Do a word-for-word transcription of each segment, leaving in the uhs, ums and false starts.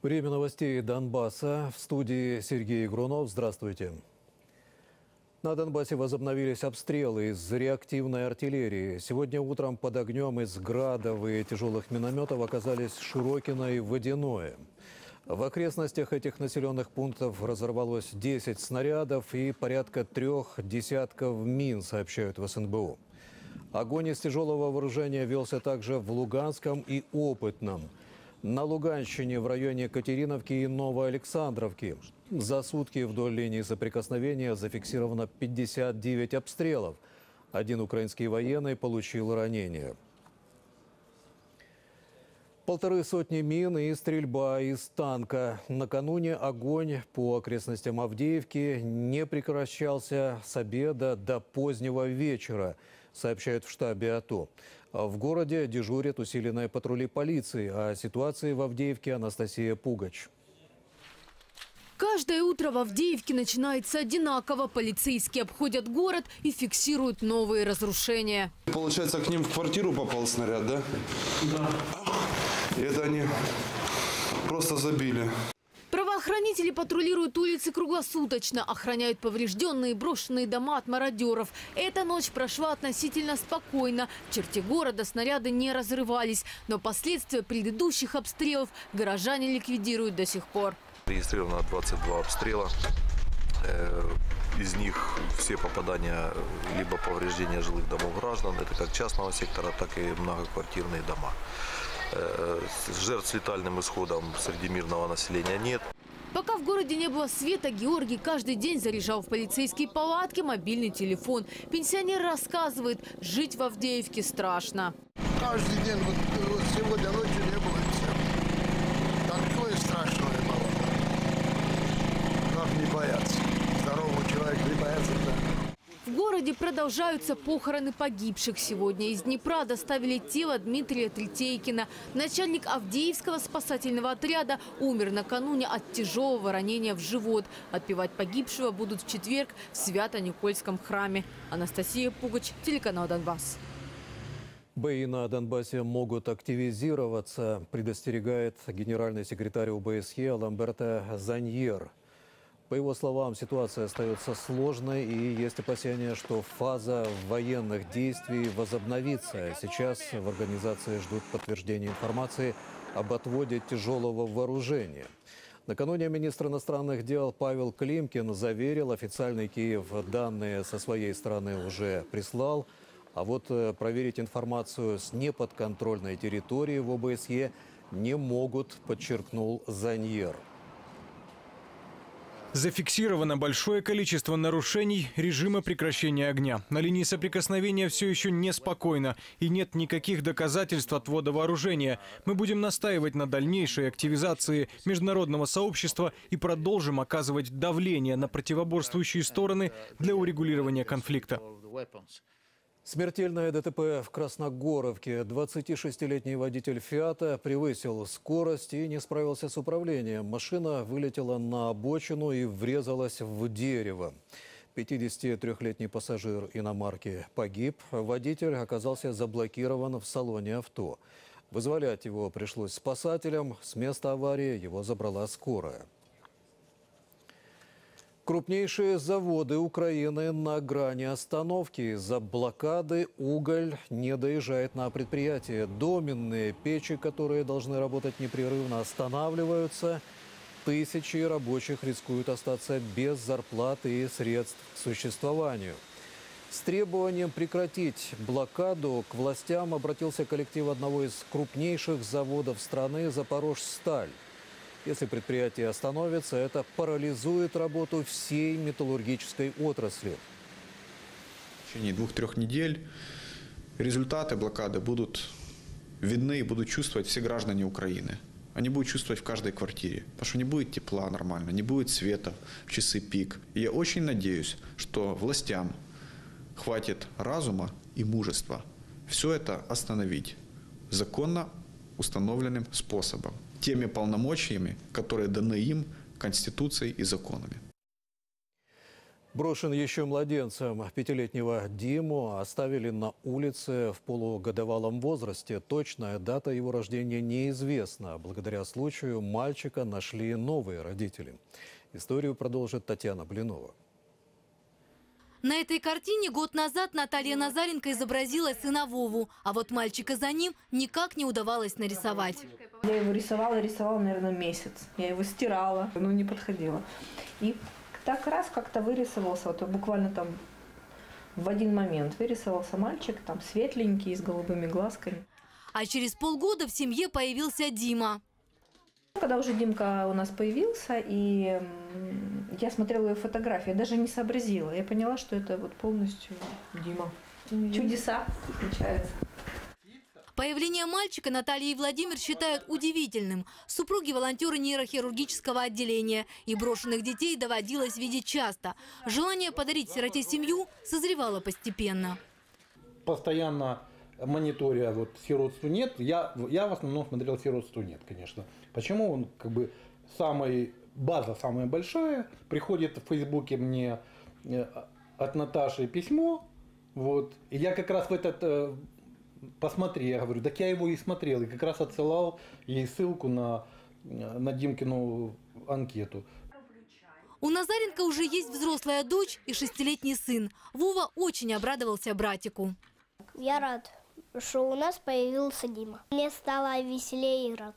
Время новостей Донбасса. В студии Сергей Грунов. Здравствуйте. На Донбассе возобновились обстрелы из реактивной артиллерии. Сегодня утром под огнем из градов и тяжелых минометов оказались Широкино и Водяное. В окрестностях этих населенных пунктов разорвалось десять снарядов и порядка трех десятков мин, сообщают в эс эн бэ о. Огонь из тяжелого вооружения велся также в Луганском и Опытном. На Луганщине в районе Катериновки и Новоалександровки за сутки вдоль линии соприкосновения зафиксировано пятьдесят девять обстрелов. Один украинский военный получил ранение. Полторы сотни мин и стрельба из танка. Накануне огонь по окрестностям Авдеевки не прекращался с обеда до позднего вечера, сообщают в штабе АТО. В городе дежурят усиленные патрули полиции. О ситуации в Авдеевке Анастасия Пугач. Каждое утро в Авдеевке начинается одинаково. Полицейские обходят город и фиксируют новые разрушения. Получается, к ним в квартиру попал снаряд, да? Да. И это они просто забили. Правоохранители патрулируют улицы круглосуточно, охраняют поврежденные брошенные дома от мародеров. Эта ночь прошла относительно спокойно. В черте города снаряды не разрывались. Но последствия предыдущих обстрелов горожане ликвидируют до сих пор. Регистрировано двадцать два обстрела. Из них все попадания либо повреждения жилых домов граждан, это как частного сектора, так и многоквартирные дома. Жертв с летальным исходом среди мирного населения нет. Пока в городе не было света, Георгий каждый день заряжал в полицейские палатки мобильный телефон. Пенсионер рассказывает, жить в Авдеевке страшно. Каждый день, вот, вот сегодня ночью не было все. Такое страшное было. Как не бояться? Здоровый человек не боятся, да. В городе продолжаются похороны погибших. Сегодня из Днепра доставили тело Дмитрия Третейкина. Начальник Авдеевского спасательного отряда умер накануне от тяжелого ранения в живот. Отпевать погибшего будут в четверг в Свято-Никольском храме. Анастасия Пугач, телеканал «Донбасс». Бои на Донбассе могут активизироваться, предостерегает генеральный секретарь о бэ эс е Ламберто Заньер. По его словам, ситуация остается сложной и есть опасения, что фаза военных действий возобновится. Сейчас в организации ждут подтверждения информации об отводе тяжелого вооружения. Накануне министр иностранных дел Павел Климкин заверил, официальный Киев данные со своей стороны уже прислал. А вот проверить информацию с неподконтрольной территории в о бэ эс е не могут, подчеркнул Заньер. Зафиксировано большое количество нарушений режима прекращения огня. На линии соприкосновения все еще неспокойно и нет никаких доказательств отвода вооружения. Мы будем настаивать на дальнейшей активизации международного сообщества и продолжим оказывать давление на противоборствующие стороны для урегулирования конфликта. Смертельное дэ тэ пэ в Красногоровке. двадцатишестилетний водитель «Фиата» превысил скорость и не справился с управлением. Машина вылетела на обочину и врезалась в дерево. пятидесятитрёхлетний пассажир иномарки погиб. Водитель оказался заблокирован в салоне авто. Вызволять его пришлось спасателям. С места аварии его забрала скорая. Крупнейшие заводы Украины на грани остановки. Из-за блокады уголь не доезжает на предприятие. Доменные печи, которые должны работать непрерывно, останавливаются. Тысячи рабочих рискуют остаться без зарплаты и средств к существованию. С требованием прекратить блокаду к властям обратился коллектив одного из крупнейших заводов страны «Запорожсталь». Если предприятие остановится, это парализует работу всей металлургической отрасли. В течение двух-трех недель результаты блокады будут видны и будут чувствовать все граждане Украины. Они будут чувствовать в каждой квартире, потому что не будет тепла нормально, не будет света в часы пик. И я очень надеюсь, что властям хватит разума и мужества все это остановить законно установленным способом, теми полномочиями, которые даны им Конституцией и законами. Брошен еще младенцем. Пятилетнего Диму оставили на улице в полугодовалом возрасте. Точная дата его рождения неизвестна. Благодаря случаю мальчика нашли новые родители. Историю продолжит Татьяна Блинова. На этой картине год назад Наталья Назаренко изобразила сына Вову. А вот мальчика за ним никак не удавалось нарисовать. Я его рисовала, рисовала, наверное, месяц. Я его стирала, но не подходила. И так раз как-то вырисовался, вот буквально там в один момент вырисовался мальчик, там светленький, с голубыми глазками. А через полгода в семье появился Дима. Когда уже Димка у нас появился, и я смотрела его фотографии, я даже не сообразила. Я поняла, что это вот полностью Дима. Чудеса случаются. Появление мальчика Наталья и Владимир считают удивительным. Супруги – волонтеры нейрохирургического отделения. И брошенных детей доводилось видеть часто. Желание подарить сироте семью созревало постепенно. Постоянно мониторя вот сиротству нет. Я, я в основном смотрел сиротству нет, конечно. Почему? Он как бы самый, база самая большая. Приходит в Фейсбуке мне от Наташи письмо. Вот. И я как раз в этот... Посмотри, я говорю, так я его и смотрел, и как раз отсылал ей ссылку на, на Димкину анкету. У Назаренко уже есть взрослая дочь и шестилетний сын. Вова очень обрадовался братику. Я рад, что у нас появился Дима. Мне стало веселее и рад.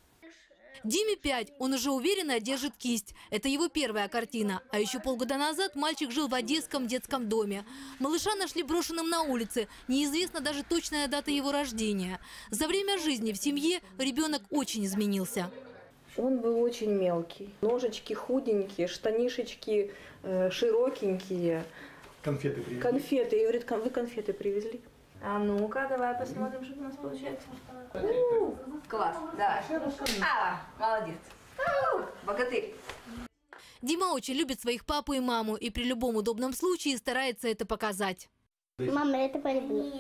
Диме пять, он уже уверенно держит кисть. Это его первая картина. А еще полгода назад мальчик жил в одесском детском доме. Малыша нашли брошенным на улице. Неизвестна даже точная дата его рождения. За время жизни в семье ребенок очень изменился. Он был очень мелкий. Ножечки худенькие, штанишечки э, широкенькие. Конфеты привезли. Конфеты. И говорит, вы конфеты привезли? А ну-ка, давай посмотрим, что у нас получается. У-у-у, класс, да. А, молодец. Богатырь. Дима очень любит своих папу и маму и при любом удобном случае старается это показать. Мама, это полюблю.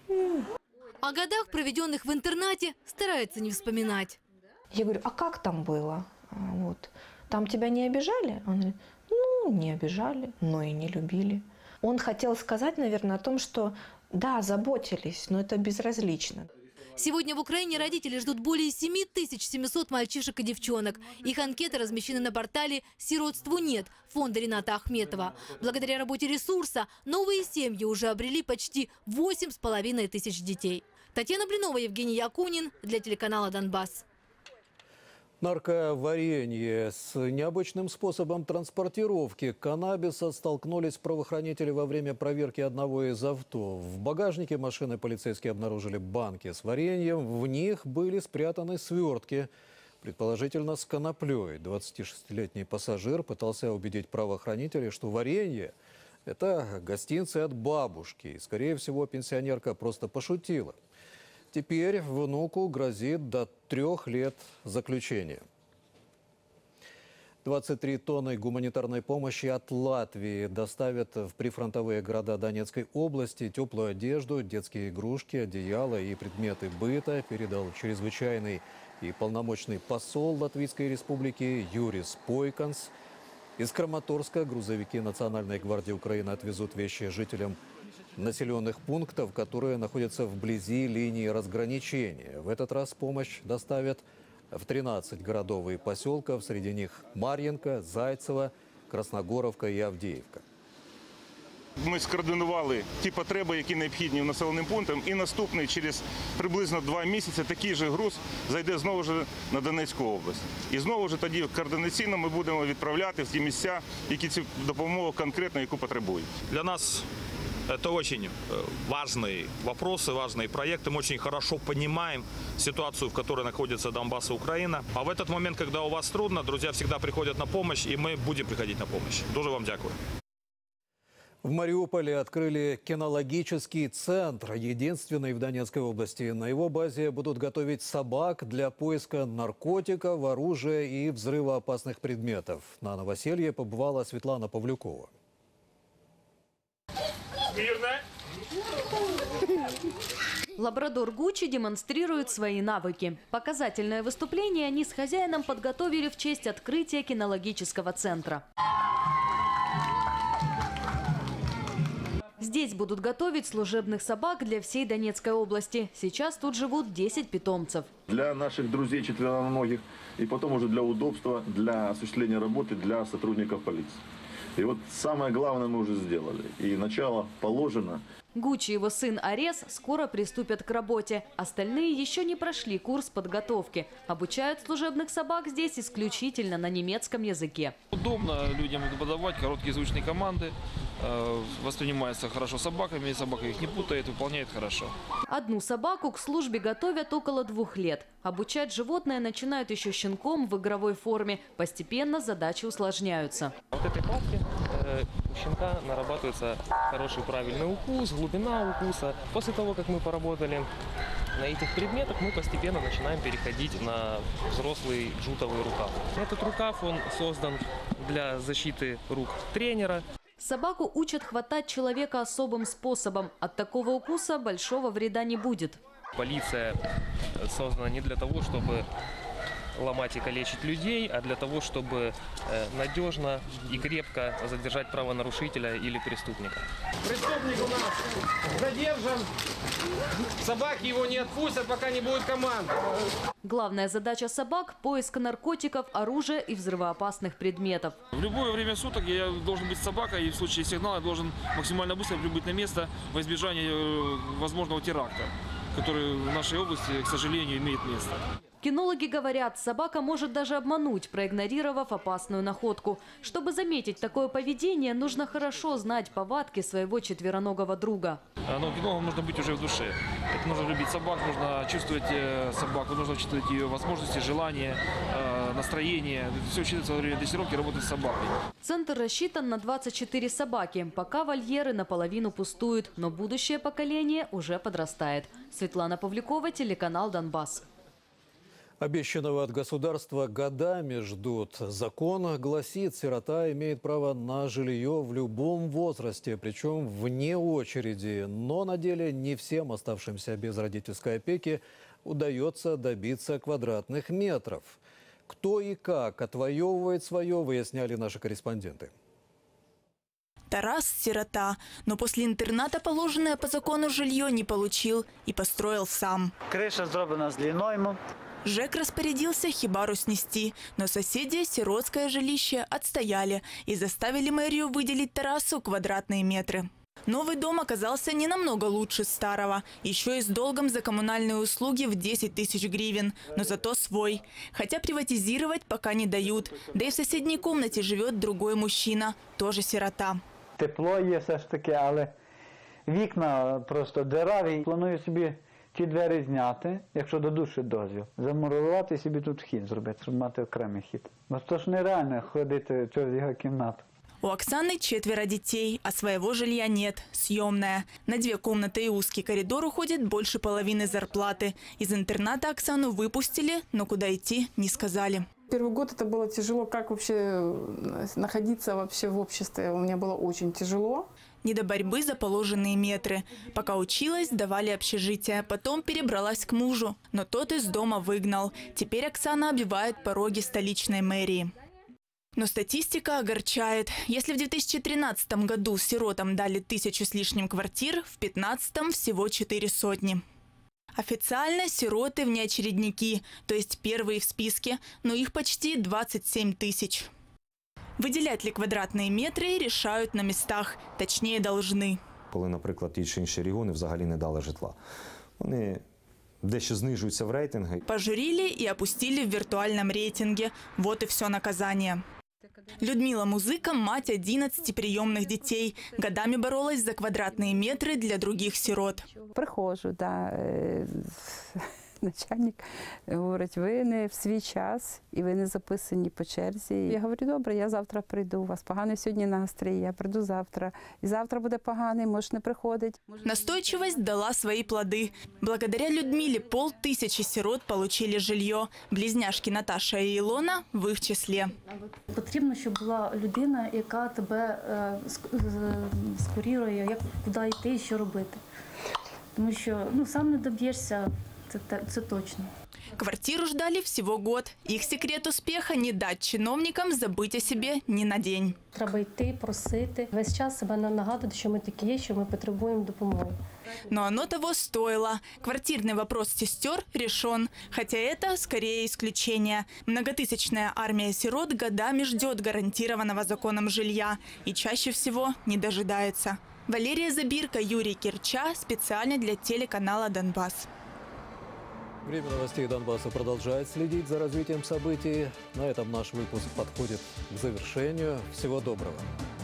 О годах, проведенных в интернате, старается не вспоминать. Я говорю, а как там было? Вот. Там тебя не обижали? Он говорит, ну, не обижали, но и не любили. Он хотел сказать, наверное, о том, что да, заботились, но это безразлично. Сегодня в Украине родители ждут более семи тысяч семисот мальчишек и девчонок. Их анкеты размещены на портале «Сиротству нет» фонда Рината Ахметова. Благодаря работе ресурса новые семьи уже обрели почти восемь с половиной тысяч детей. Татьяна Блинова, Евгений Якунин для телеканала «Донбасс». Нарковаренье. С необычным способом транспортировки каннабиса столкнулись правоохранители во время проверки одного из авто. В багажнике машины полицейские обнаружили банки с вареньем. В них были спрятаны свертки, предположительно с коноплей. двадцатишестилетний пассажир пытался убедить правоохранителей, что варенье – это гостинцы от бабушки. И, скорее всего, пенсионерка просто пошутила. Теперь внуку грозит до трех лет заключения. двадцать три тонны гуманитарной помощи от Латвии доставят в прифронтовые города Донецкой области. Теплую одежду, детские игрушки, одеяла и предметы быта передал чрезвычайный и полномочный посол Латвийской республики Юрис Пойканс. Из Краматорска грузовики Национальной гвардии Украины отвезут вещи жителям населенных пунктов, которые находятся вблизи линии разграничения. В этот раз помощь доставят в тринадцать городов и поселков, среди них Мар'їнка, Зайцево, Красногоровка і Авдіївка. Ми скоординували ті потреби, які необхідні населеним пунктам, і наступний через приблизно два місяці такий же груз зайде знову ж на Донецьку область. І знову ж тоді координаційно ми будемо відправляти в ті місця, які цю допомогу конкретно, яку потребують. Для нас это очень важные вопросы, важные проекты. Мы очень хорошо понимаем ситуацию, в которой находится Донбасс и Украина. А в этот момент, когда у вас трудно, друзья всегда приходят на помощь, и мы будем приходить на помощь. Дуже вам дякую. В Мариуполе открыли кинологический центр, единственный в Донецкой области. На его базе будут готовить собак для поиска наркотиков, оружия и взрывоопасных предметов. На новоселье побывала Светлана Павлюкова. Лабрадор Гуччи демонстрирует свои навыки. Показательное выступление они с хозяином подготовили в честь открытия кинологического центра. Здесь будут готовить служебных собак для всей Донецкой области. Сейчас тут живут десять питомцев. Для наших друзей четвероногих и потом уже для удобства, для осуществления работы для сотрудников полиции. И вот самое главное мы уже сделали. И начало положено. Гуччи и его сын Арес скоро приступят к работе. Остальные еще не прошли курс подготовки. Обучают служебных собак здесь исключительно на немецком языке. Удобно людям подавать короткие звучные команды. Воспринимается хорошо собаками, собака их не путает, выполняет хорошо. Одну собаку к службе готовят около двух лет. Обучать животное начинают еще щенком в игровой форме. Постепенно задачи усложняются. Вот этой палке э, у щенка нарабатывается хороший правильный укус, глубина укуса. После того, как мы поработали на этих предметах, мы постепенно начинаем переходить на взрослый джутовый рукав. Этот рукав он создан для защиты рук тренера. Собаку учат хватать человека особым способом. От такого укуса большого вреда не будет. Полиция создана не для того, чтобы ломать и калечить людей, а для того, чтобы надежно и крепко задержать правонарушителя или преступника. Преступник у нас задержан. Собаки его не отпустят, пока не будет команды. Главная задача собак – поиск наркотиков, оружия и взрывоопасных предметов. В любое время суток я должен быть с собакой, и в случае сигнала я должен максимально быстро прибыть на место во избежание возможного теракта, который в нашей области, к сожалению, имеет место. Кинологи говорят, собака может даже обмануть, проигнорировав опасную находку. Чтобы заметить такое поведение, нужно хорошо знать повадки своего четвероногого друга. Но кинологам нужно быть уже в душе. Это нужно любить собак, нужно чувствовать собаку, нужно учитывать ее возможности, желания, настроение. Это все учитывается во время дрессировки, работы с собакой. Центр рассчитан на двадцать четыре собаки. Пока вольеры наполовину пустуют, но будущее поколение уже подрастает. Светлана Павлюкова, телеканал «Донбасс». Обещанного от государства годами ждут. Закон гласит, сирота имеет право на жилье в любом возрасте, причем вне очереди. Но на деле не всем оставшимся без родительской опеки удается добиться квадратных метров. Кто и как отвоевывает свое, выясняли наши корреспонденты. Тарас – сирота, но после интерната положенное по закону жилье не получил и построил сам. Крыша сделана с длиною. ЖЭК распорядился хибару снести, но соседи сиротское жилище отстояли и заставили мэрию выделить Тарасу квадратные метры. Новый дом оказался не намного лучше старого, еще и с долгом за коммунальные услуги в десять тысяч гривен, но зато свой. Хотя приватизировать пока не дают, да и в соседней комнате живет другой мужчина, тоже сирота. Тепло є все ж таки, але вікна просто діраві. Планую собі ті двері зняти, якщо дадуть ще дозвіл. Замурувати собі тут хід зробити, щоб мати окремий хід. Бо то ж нереально ходити через його кімнату. У Оксаны четверо детей, а своего жилья нет, съемное. На две комнаты и узкий коридор уходит больше половины зарплаты. Из интерната Оксану выпустили, но куда идти не сказали. Первый год это было тяжело, как вообще находиться вообще в обществе. У меня было очень тяжело. Не до борьбы за положенные метры. Пока училась, давали общежитие. Потом перебралась к мужу, но тот из дома выгнал. Теперь Оксана обивает пороги столичной мэрии. Но статистика огорчает. Если в две тысячи тринадцатом году сиротам дали тысячу с лишним квартир, в две тысячи пятнадцатом всего четыре сотни. Официально сироты внеочередники, то есть первые в списке, но их почти двадцать семь тысяч. Выделять ли квадратные метры решают на местах, точнее должны. Коли, наприклад, ті чи інші регіони взагалі не дали житла, вони дещо знижуються в рейтинги. Пожурили и опустили в виртуальном рейтинге. Вот и все наказание. Людмила Музыка – мать одиннадцати приемных детей. Годами боролась за квадратные метры для других сирот. Прихожу, да. Начальник говорить, ви не в свій час і ви не записані по черзі. Я говорю, добре, я завтра прийду. У вас поганий сьогодні настрій, я прийду завтра. І завтра буде поганий, може не приходить. Настойчивость дала свои плоды. Благодаря Людмиле полтысячи сирот получили жилье. Близняшки Наташа и Илона в их числе. Потрібно, щоб була людина, яка тебе скурірує, як куди йти і що робити. Тому що ну, сам не доб'єшся. Це, це точно. Квартиру ждали всего год. Их секрет успеха – не дать чиновникам забыть о себе ни на день. Треба йти, просити. Весь час себе нагадувати, що ми такі є, що ми потребуємо допомоги. Но оно того стоило. Квартирный вопрос сестер решен. Хотя это скорее исключение. Многотысячная армия сирот годами ждет гарантированного законом жилья. И чаще всего не дожидается. Валерия Забирка, Юрий Кирча. Специально для телеканала «Донбасс». Время новостей Донбасса продолжает следить за развитием событий. На этом наш выпуск подходит к завершению. Всего доброго.